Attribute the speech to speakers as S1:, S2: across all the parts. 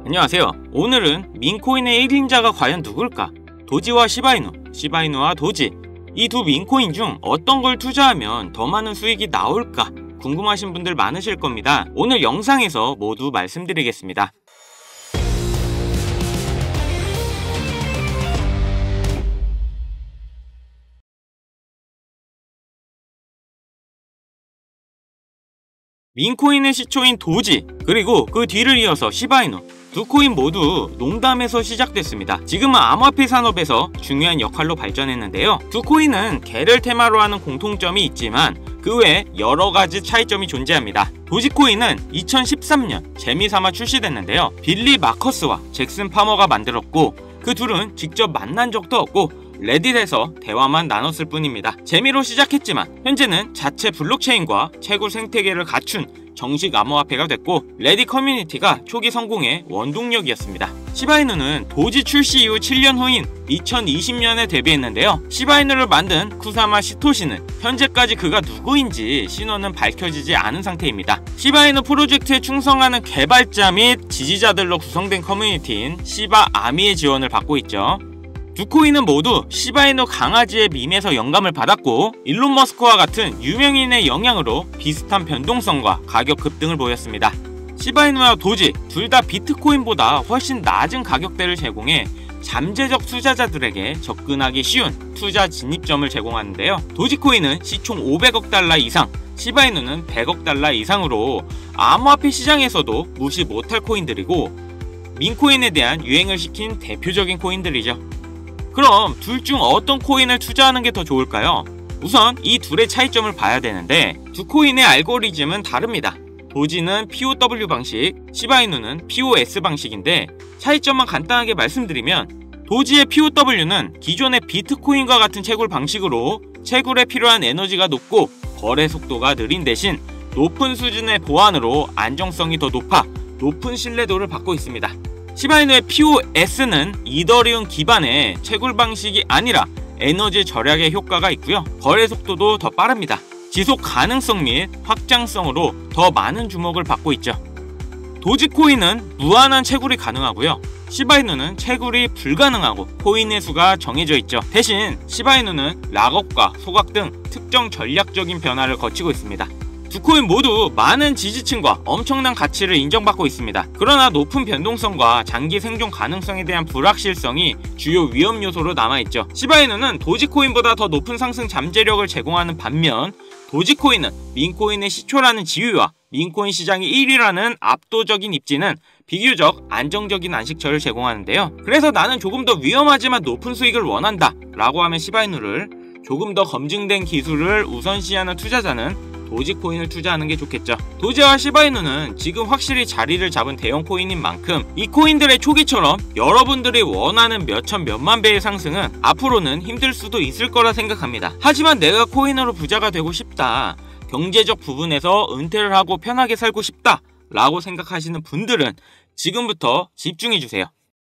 S1: 안녕하세요. 오늘은 민코인의 1인자가 과연 누굴까? 도지와 시바이누, 시바이누와 도지, 이 두 민코인 중 어떤 걸 투자하면 더 많은 수익이 나올까? 궁금하신 분들 많으실 겁니다. 오늘 영상에서 모두 말씀드리겠습니다. 민코인의 시초인 도지, 그리고 그 뒤를 이어서 시바이누, 두 코인 모두 농담에서 시작됐습니다. 지금은 암호화폐 산업에서 중요한 역할로 발전했는데요. 두 코인은 개를 테마로 하는 공통점이 있지만 그 외에 여러가지 차이점이 존재합니다. 도지코인은 2013년 재미삼아 출시됐는데요. 빌리 마커스와 잭슨 파머가 만들었고 그 둘은 직접 만난 적도 없고 레딧에서 대화만 나눴을 뿐입니다. 재미로 시작했지만 현재는 자체 블록체인과 채굴 생태계를 갖춘 정식 암호화폐가 됐고 레딧 커뮤니티가 초기 성공의 원동력이었습니다. 시바이누는 도지 출시 이후 7년 후인 2020년에 데뷔했는데요. 시바이누를 만든 쿠사마 시토시는 현재까지 그가 누구인지 신원은 밝혀지지 않은 상태입니다. 시바이누 프로젝트에 충성하는 개발자 및 지지자들로 구성된 커뮤니티인 시바아미의 지원을 받고 있죠. 두 코인은 모두 시바이누 강아지의 밈에서 영감을 받았고 일론 머스크와 같은 유명인의 영향으로 비슷한 변동성과 가격 급등을 보였습니다. 시바이누와 도지 둘 다 비트코인보다 훨씬 낮은 가격대를 제공해 잠재적 투자자들에게 접근하기 쉬운 투자 진입점을 제공하는데요. 도지코인은 시총 500억 달러 이상, 시바이누는 100억 달러 이상으로 암호화폐 시장에서도 무시 못할 코인들이고 민코인에 대한 유행을 시킨 대표적인 코인들이죠. 그럼 둘 중 어떤 코인을 투자하는 게 더 좋을까요? 우선 이 둘의 차이점을 봐야 되는데 두 코인의 알고리즘은 다릅니다. 도지는 POW 방식, 시바이누는 POS 방식인데 차이점만 간단하게 말씀드리면 도지의 POW는 기존의 비트코인과 같은 채굴 방식으로 채굴에 필요한 에너지가 높고 거래 속도가 느린 대신 높은 수준의 보안으로 안정성이 더 높아 높은 신뢰도를 받고 있습니다. 시바이누의 POS는 이더리움 기반의 채굴 방식이 아니라 에너지 절약의 효과가 있고요. 거래 속도도 더 빠릅니다. 지속 가능성 및 확장성으로 더 많은 주목을 받고 있죠. 도지코인은 무한한 채굴이 가능하고요. 시바이누는 채굴이 불가능하고 코인의 수가 정해져 있죠. 대신 시바이누는 락업과 소각 등 특정 전략적인 변화를 거치고 있습니다. 두 코인 모두 많은 지지층과 엄청난 가치를 인정받고 있습니다. 그러나 높은 변동성과 장기 생존 가능성에 대한 불확실성이 주요 위험 요소로 남아있죠. 시바이누는 도지코인보다 더 높은 상승 잠재력을 제공하는 반면 도지코인은 민코인의 시초라는 지위와 민코인 시장이 1위라는 압도적인 입지는 비교적 안정적인 안식처를 제공하는데요. 그래서 나는 조금 더 위험하지만 높은 수익을 원한다 라고 하면 시바이누를, 조금 더 검증된 기술을 우선시하는 투자자는 도지코인을 투자하는 게 좋겠죠. 도지와 시바이누는 지금 확실히 자리를 잡은 대형 코인인 만큼 이 코인들의 초기처럼 여러분들이 원하는 몇천 몇만 배의 상승은 앞으로는 힘들 수도 있을 거라 생각합니다. 하지만 내가 코인으로 부자가 되고 싶다, 경제적 부분에서 은퇴를 하고 편하게 살고 싶다 라고 생각하시는 분들은 지금부터 집중해주세요.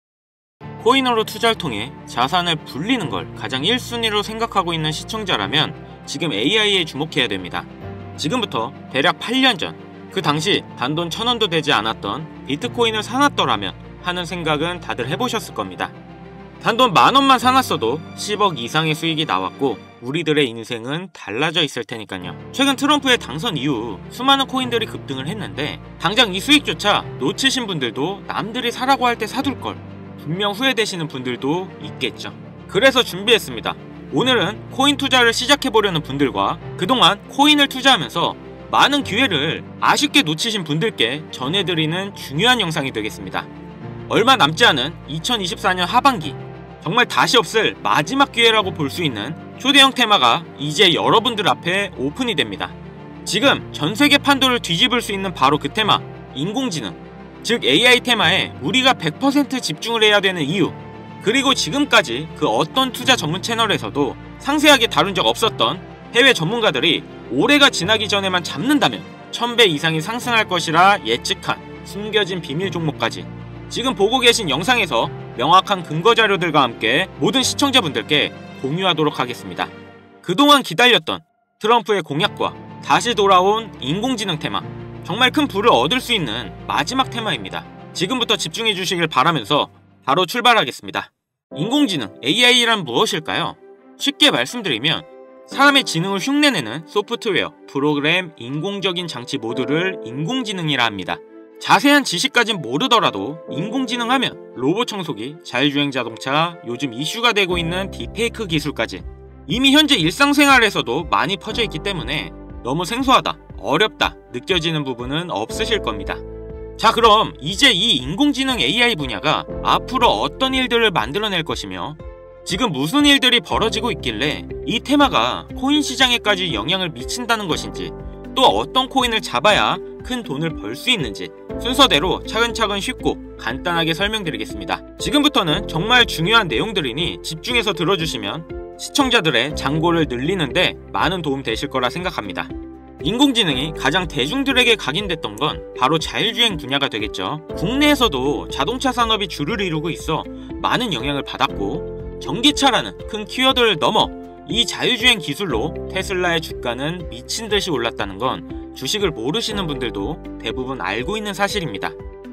S1: 코인으로 투자를 통해 자산을 불리는 걸 가장 1순위로 생각하고 있는 시청자라면 지금 AI에 주목해야 됩니다. 지금부터 대략 8년 전, 그 당시 단돈 1000원도 되지 않았던 비트코인을 사놨더라면 하는 생각은 다들 해보셨을 겁니다. 단돈 10,000원만 사놨어도 10억 이상의 수익이 나왔고 우리들의 인생은 달라져 있을 테니까요. 최근 트럼프의 당선 이후 수많은 코인들이 급등을 했는데 당장 이 수익조차 놓치신 분들도 남들이 사라고 할 때 사둘 걸 분명 후회되시는 분들도 있겠죠. 그래서 준비했습니다. 오늘은 코인 투자를 시작해보려는 분들과 그동안 코인을 투자하면서 많은 기회를 아쉽게 놓치신 분들께 전해드리는 중요한 영상이 되겠습니다. 얼마 남지 않은 2024년 하반기, 정말 다시 없을 마지막 기회라고 볼 수 있는 초대형 테마가 이제 여러분들 앞에 오픈이 됩니다. 지금 전세계 판도를 뒤집을 수 있는 바로 그 테마, 인공지능, 즉 AI 테마에 우리가 100% 집중을 해야 되는 이유, 그리고 지금까지 그 어떤 투자 전문 채널에서도 상세하게 다룬 적 없었던 해외 전문가들이 올해가 지나기 전에만 잡는다면 1000배 이상이 상승할 것이라 예측한 숨겨진 비밀 종목까지 지금 보고 계신 영상에서 명확한 근거 자료들과 함께 모든 시청자분들께 공유하도록 하겠습니다. 그동안 기다렸던 트럼프의 공약과 다시 돌아온 인공지능 테마, 정말 큰 부를 얻을 수 있는 마지막 테마입니다. 지금부터 집중해 주시길 바라면서 바로 출발하겠습니다. 인공지능 AI란 무엇일까요? 쉽게 말씀드리면 사람의 지능을 흉내내는 소프트웨어, 프로그램, 인공적인 장치 모두를 인공지능이라 합니다. 자세한 지식까진 모르더라도 인공지능 하면 로봇 청소기, 자율주행 자동차, 요즘 이슈가 되고 있는 딥페이크 기술까지 이미 현재 일상생활에서도 많이 퍼져 있기 때문에 너무 생소하다, 어렵다 느껴지는 부분은 없으실 겁니다. 자, 그럼 이제 이 인공지능 AI 분야가 앞으로 어떤 일들을 만들어낼 것이며 지금 무슨 일들이 벌어지고 있길래 이 테마가 코인 시장에까지 영향을 미친다는 것인지, 또 어떤 코인을 잡아야 큰 돈을 벌 수 있는지 순서대로 차근차근 쉽고 간단하게 설명드리겠습니다. 지금부터는 정말 중요한 내용들이니 집중해서 들어주시면 시청자들의 잔고를 늘리는데 많은 도움 되실 거라 생각합니다. 인공지능이 가장 대중들에게 각인됐던 건 바로 자율주행 분야가 되겠죠. 국내에서도 자동차 산업이 주를 이루고 있어 많은 영향을 받았고, 전기차라는 큰 키워드를 넘어 이 자율주행 기술로 테슬라의 주가는 미친듯이 올랐다는 건 주식을 모르시는 분들도 대부분 알고 있는 사실입니다.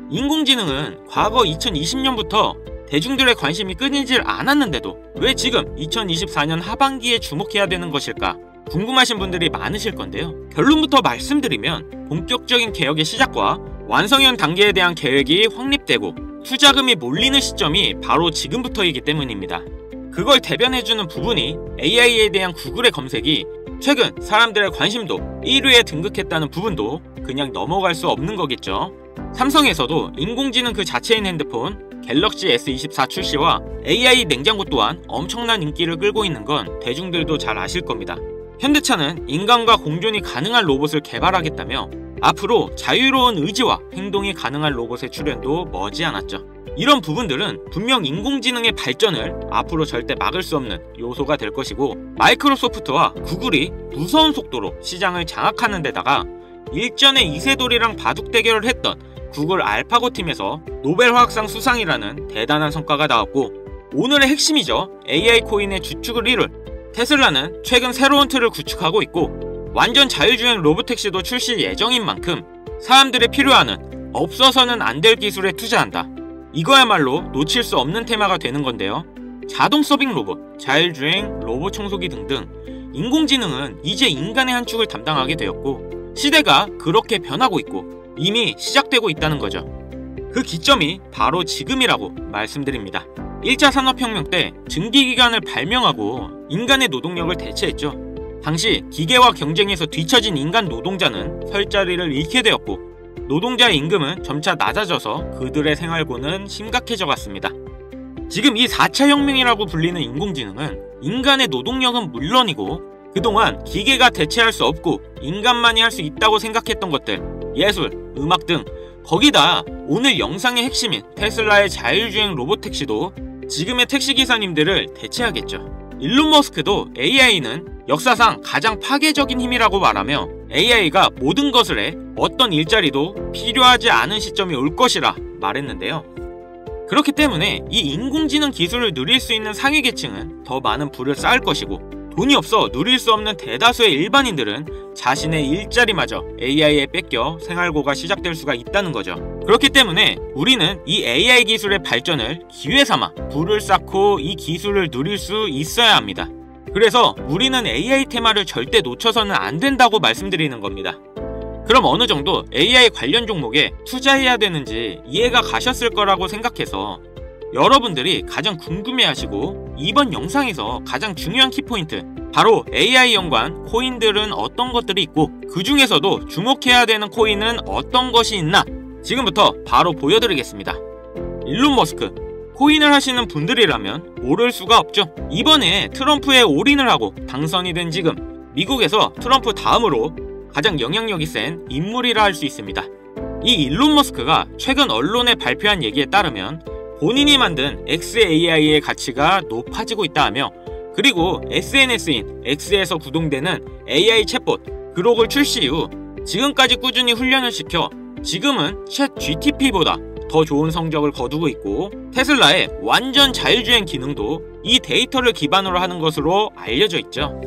S1: 인공지능은 과거 2020년부터 대중들의 관심이 끊이질 않았는데도 왜 지금 2024년 하반기에 주목해야 되는 것일까 궁금하신 분들이 많으실 건데요. 결론부터 말씀드리면 본격적인 개혁의 시작과 완성형 단계에 대한 계획이 확립되고 투자금이 몰리는 시점이 바로 지금부터이기 때문입니다. 그걸 대변해주는 부분이 AI에 대한 구글의 검색이 최근 사람들의 관심도 1위에 등극했다는 부분도 그냥 넘어갈 수 없는 거겠죠. 삼성에서도 인공지능 그 자체인 핸드폰 갤럭시 S24 출시와 AI 냉장고 또한 엄청난 인기를 끌고 있는 건 대중들도 잘 아실 겁니다. 현대차는 인간과 공존이 가능한 로봇을 개발하겠다며 앞으로 자유로운 의지와 행동이 가능한 로봇의 출현도 머지않았죠. 이런 부분들은 분명 인공지능의 발전을 앞으로 절대 막을 수 없는 요소가 될 것이고, 마이크로소프트와 구글이 무서운 속도로 시장을 장악하는 데다가 일전에 이세돌이랑 바둑 대결을 했던 구글 알파고 팀에서 노벨 화학상 수상이라는 대단한 성과가 나왔고, 오늘의 핵심이죠. AI 코인의 주축을 이룰 테슬라는 최근 새로운 틀을 구축하고 있고, 완전 자율주행 로봇택시도 출시 예정인 만큼 사람들이 필요하는 없어서는 안 될 기술에 투자한다. 이거야말로 놓칠 수 없는 테마가 되는 건데요. 자동 서빙 로봇, 자율주행, 로봇 청소기 등등 인공지능은 이제 인간의 한 축을 담당하게 되었고, 시대가 그렇게 변하고 있고 이미 시작되고 있다는 거죠. 그 기점이 바로 지금이라고 말씀드립니다. 1차 산업혁명 때 증기기관을 발명하고 인간의 노동력을 대체했죠. 당시 기계와 경쟁에서 뒤처진 인간 노동자는 설 자리를 잃게 되었고, 노동자의 임금은 점차 낮아져서 그들의 생활고는 심각해져 갔습니다. 지금 이 4차 혁명이라고 불리는 인공지능은 인간의 노동력은 물론이고 그동안 기계가 대체할 수 없고 인간만이 할 수 있다고 생각했던 것들, 예술, 음악 등, 거기다 오늘 영상의 핵심인 테슬라의 자율주행 로봇택시도 지금의 택시기사님들을 대체하겠죠. 일론 머스크도 AI는 역사상 가장 파괴적인 힘이라고 말하며 AI가 모든 것을 해 어떤 일자리도 필요하지 않은 시점이 올 것이라 말했는데요. 그렇기 때문에 이 인공지능 기술을 누릴 수 있는 상위 계층은 더 많은 부를 쌓을 것이고, 돈이 없어 누릴 수 없는 대다수의 일반인들은 자신의 일자리마저 AI에 뺏겨 생활고가 시작될 수가 있다는 거죠. 그렇기 때문에 우리는 이 AI 기술의 발전을 기회 삼아 부를 쌓고 이 기술을 누릴 수 있어야 합니다. 그래서 우리는 AI 테마를 절대 놓쳐서는 안 된다고 말씀드리는 겁니다. 그럼 어느 정도 AI 관련 종목에 투자해야 되는지 이해가 가셨을 거라고 생각해서 여러분들이 가장 궁금해하시고 이번 영상에서 가장 중요한 키포인트, 바로 AI 연관 코인들은 어떤 것들이 있고 그 중에서도 주목해야 되는 코인은 어떤 것이 있나 지금부터 바로 보여드리겠습니다. 일론 머스크, 코인을 하시는 분들이라면 모를 수가 없죠. 이번에 트럼프에 올인을 하고 당선이 된 지금 미국에서 트럼프 다음으로 가장 영향력이 센 인물이라 할 수 있습니다. 이 일론 머스크가 최근 언론에 발표한 얘기에 따르면 본인이 만든 XAI의 가치가 높아지고 있다 하며, 그리고 SNS인 X에서 구동되는 AI 챗봇 그록을 출시 이후 지금까지 꾸준히 훈련을 시켜 지금은 챗 GTP보다 더 좋은 성적을 거두고 있고, 테슬라의 완전 자율주행 기능도 이 데이터를 기반으로 하는 것으로 알려져 있죠.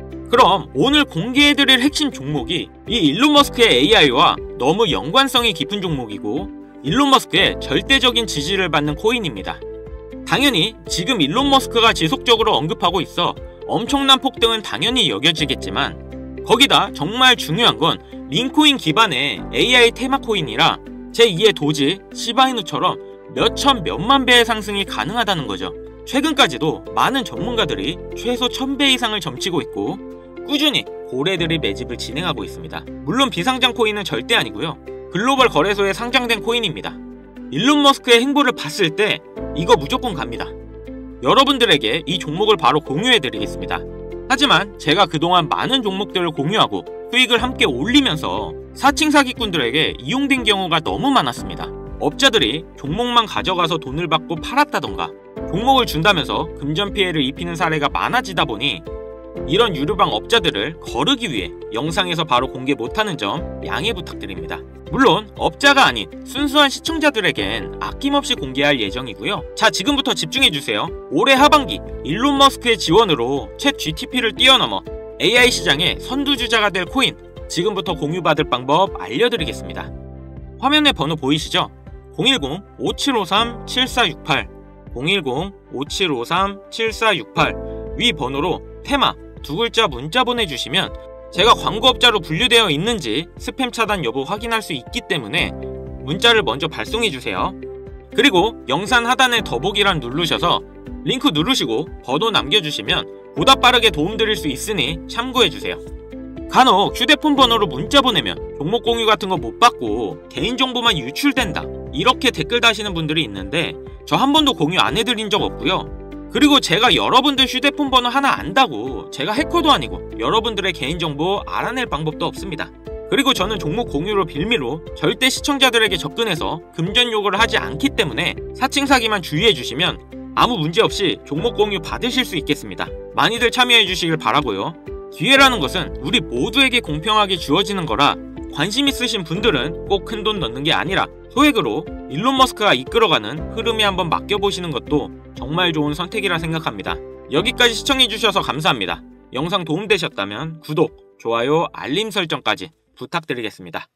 S1: 그럼 오늘 공개해드릴 핵심 종목이 이 일론 머스크의 AI와 너무 연관성이 깊은 종목이고 일론 머스크의 절대적인 지지를 받는 코인입니다. 당연히 지금 일론 머스크가 지속적으로 언급하고 있어 엄청난 폭등은 당연히 여겨지겠지만, 거기다 정말 중요한 건 링코인 기반의 AI 테마 코인이라 제2의 도지, 시바이누처럼 몇천 몇만 배의 상승이 가능하다는 거죠. 최근까지도 많은 전문가들이 최소 1000배 이상을 점치고 있고 꾸준히 고래들이 매집을 진행하고 있습니다. 물론 비상장 코인은 절대 아니고요. 글로벌 거래소에 상장된 코인입니다. 일론 머스크의 행보를 봤을 때 이거 무조건 갑니다. 여러분들에게 이 종목을 바로 공유해드리겠습니다. 하지만 제가 그동안 많은 종목들을 공유하고 수익을 함께 올리면서 사칭 사기꾼들에게 이용된 경우가 너무 많았습니다. 업자들이 종목만 가져가서 돈을 받고 팔았다던가 종목을 준다면서 금전 피해를 입히는 사례가 많아지다 보니 이런 유료방 업자들을 거르기 위해 영상에서 바로 공개 못하는 점 양해 부탁드립니다. 물론 업자가 아닌 순수한 시청자들에겐 아낌없이 공개할 예정이고요. 자, 지금부터 집중해주세요. 올해 하반기 일론 머스크의 지원으로 챗 GTP를 뛰어넘어 AI 시장의 선두주자가 될 코인, 지금부터 공유받을 방법 알려드리겠습니다. 화면에 번호 보이시죠? 010-5753-7468 010-5753-7468 위 번호로 테마 두 글자 문자 보내주시면 제가 광고업자로 분류되어 있는지 스팸 차단 여부 확인할 수 있기 때문에 문자를 먼저 발송해주세요. 그리고 영상 하단에 더보기란 누르셔서 링크 누르시고 번호 남겨주시면 보다 빠르게 도움드릴 수 있으니 참고해주세요. 간혹 휴대폰 번호로 문자 보내면 종목 공유 같은 거 못 받고 개인정보만 유출된다, 이렇게 댓글 다시는 분들이 있는데 저 한 번도 공유 안 해드린 적 없고요. 그리고 제가 여러분들 휴대폰 번호 하나 안다고 제가 해커도 아니고 여러분들의 개인정보 알아낼 방법도 없습니다. 그리고 저는 종목 공유로 빌미로 절대 시청자들에게 접근해서 금전 요구를 하지 않기 때문에 사칭 사기만 주의해주시면 아무 문제 없이 종목 공유 받으실 수 있겠습니다. 많이들 참여해주시길 바라고요. 기회라는 것은 우리 모두에게 공평하게 주어지는 거라 관심 있으신 분들은 꼭 큰돈 넣는 게 아니라 소액으로 일론 머스크가 이끌어가는 흐름에 한번 맡겨보시는 것도 정말 좋은 선택이라 생각합니다. 여기까지 시청해주셔서 감사합니다. 영상 도움되셨다면 구독, 좋아요, 알림 설정까지 부탁드리겠습니다.